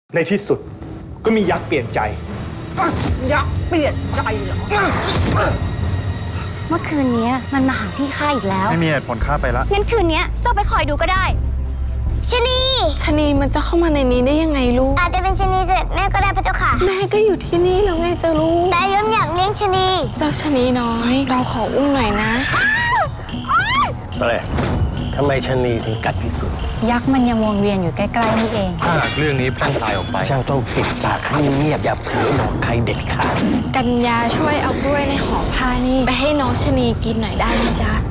ในที่สุดก็มียักษ์เปลี่ยนใจยักษ์เปลี่ยนใจเหรอเมื่อคืนนี้มันมาหาพี่ข้าอีกแล้วไม่มีเหตุผลข้าไปละงั้นคืนนี้เจ้าไปคอยดูก็ได้ชนีมันจะเข้ามาในนี้ได้ยังไงลูกอาจจะเป็นชนีเสด็จแม่ก็ได้พระเจ้าค่ะแม่ก็อยู่ที่นี่แล้วไงเจ้าลูกแต่ยมอยากเลี้ยงชนีเจ้าชนีน้อยเราขออุ้มหน่อยนะแปลกทำไมชนีถึงกัดพี่กุลยักษ์มันยังวนเวียนอยู่ใกล้ๆนี่เองถ้าหากเรื่องนี้แพร่กลายออกไปเจ้าต้องปิดปากให้เงียบอย่าเผยบอกใครเด็ดขาดกัญญาช่วยเอากล้วยในห่อผ้านี่ไปให้น้องชนีกินหน่อยได้ไหมจ๊ะ